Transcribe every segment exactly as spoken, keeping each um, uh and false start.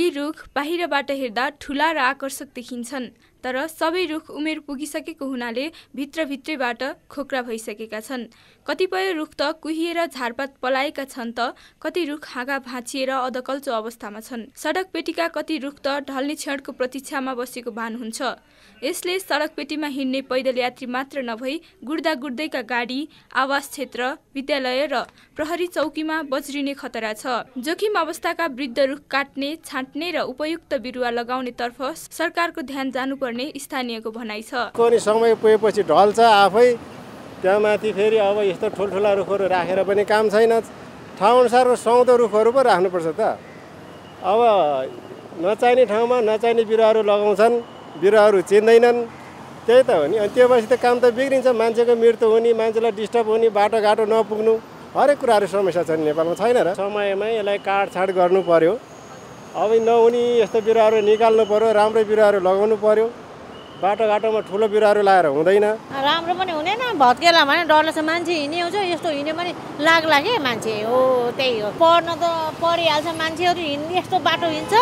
रुख बाहिरबाट हेर्दा ठूला र आकर्षक देखिन्छन्, तर सबै रुख उमेर पुगिसकेको हुनाले भित्रभित्रैबाट खोक्रा भइसकेका छन्। कतिपय रुख त कुहिएर झारपात पलाएका छन् त कति रुख हाँगा भाँचिएर अधकल्चो अवस्थामा छन्। सडक पेटीका कति रुख त ढल्ने क्षणको प्रतीक्षामा बसेको भान हुन्छ। यसले सडक पेटीमा हिँड्ने पैदल यात्री मात्र नभई गुड्दा गुड्दैका गाडी, आवास क्षेत्र, विद्यालय र प्रहरी चौकीमा बज्रिने खतरा छ। जोखिम अवस्थाका वृद्ध रुख काट्ने, छाँट्ने र उपयुक्त बिरुवा लगाउने तर्फ सरकारको ध्यान जानुपर्ने स्थानीयको भनाइ छ। कोनी समय पुगेपछि ढल्छ आफै, त्यहाँमाथि फेरि अब यस्तो ठुल्ठुला रुखहरू राखेर पनि काम छैन। ठाउँ अनुसार सुहाउँदो रुखहरू पो राख्नुपर्छ त। अब नचाहिने ठाउँमा नचाहिने बिरुवाहरू लगाउँछन्, बिरुवाहरू चिन्दैनन्, त्यही त हो नि। अनि त्यो पछि त काम त बिग्रिन्छ, मान्छेको मृत्यु हुने, मान्छेलाई डिस्टर्ब हुने, बाटोघाटो नपुग्नु, हरेक कुराहरू समस्या छ नेपालमा, छैन र? समयमै यसलाई काटछाट गर्नु पर्यो। अब नहुने यस्तो बिरुवाहरू निकाल्नु पर्यो, राम्रो बिरुवाहरू लगाउनु पर्यो। बाटोघाटोमा ठुलो बिरुवाहरू लगाएर हुँदैन। राम्रो पनि हुँदैन, भत्केला भने डरले छ मान्छे हिँड्ने हुन्छ, यस्तो हिँड्यो भने लाग्ला के मान्छे हो। त्यही हो, पढ्न त पढिहाल्छ मान्छेहरू, हिँड्ने यस्तो बाटो हिँड्छ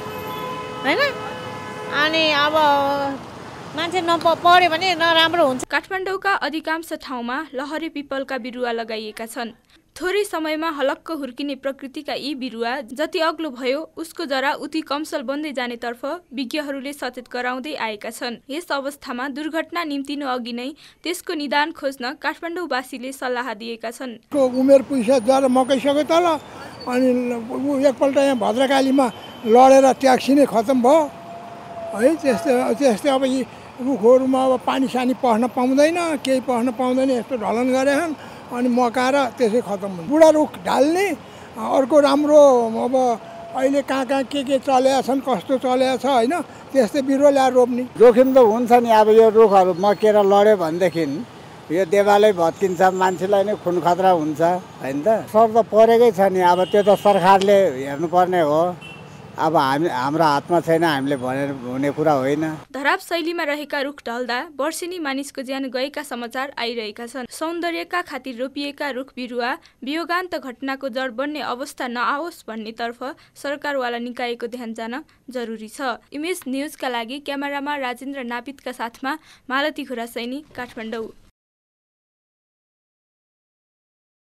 होइन। अनि अब मान्छे नपढ्यो भने नराम्रो हुन्छ। काठमाडौँका अधिकांश ठाउँमा लहरे पिपलका बिरुवा लगाइएका छन्। थोरै समयमा हलक्क हुर्किने प्रकृतिका यी बिरुवा जति अग्लो भयो उसको जरा उति कमसल बन्दै जानेतर्फ विज्ञहरूले सचेत गराउँदै आएका छन्। यस अवस्थामा दुर्घटना निम्तिनु अघि नै त्यसको निदान खोज्न काठमाडौँवासीले सल्लाह दिएका छन्। उमेर पुगिसक्यो, जरा मकैसक्यो तल, अनि एकपल्ट यहाँ भद्रकालीमा लडेर ट्याक्सी नै खतम भयो है। त्यस्तै त्यस्तै अब यी रुखहरूमा अब पानी सानी पस्न पाउँदैन, केही पस्न पाउँदैन, यस्तो ढलन गरेछन् अनि मकाएर त्यसै खतम हुन्छ। बुढा रुख ढाल्ने, अर्को राम्रो अब अहिले कहाँ कहाँ के के चलेका छन्, कस्तो चलेको छ होइन, त्यस्तै बिरुवा ल्याएर रोप्ने। जोखिम त हुन्छ नि। अब यो रुखहरू मकेर लड्यो भनेदेखि यो देवालै भत्किन्छ, मान्छेलाई नै खुन खतरा हुन्छ होइन त। सर त परेकै छ नि, अब त्यो त सरकारले हेर्नुपर्ने हो। अब हामी हाम्रो हातमा छैन, हामीले भनेर हुने कुरा होइन। धराप शैलीमा रहेका रुख ढल्दा वर्षेनी मानिसको ज्यान गएका समाचार आइरहेका छन्। सौन्दर्यका खातिर रोपिएका रुख बिरुवा वियोगान्त घटनाको जड बन्ने अवस्था नआओस् भन्नेतर्फ सरकारवाला निकायको ध्यान जान जरुरी छ। इमेज न्युजका लागि क्यामेरामा राजेन्द्र नापितका साथमा मालती घुरासैनी, काठमाडौँ।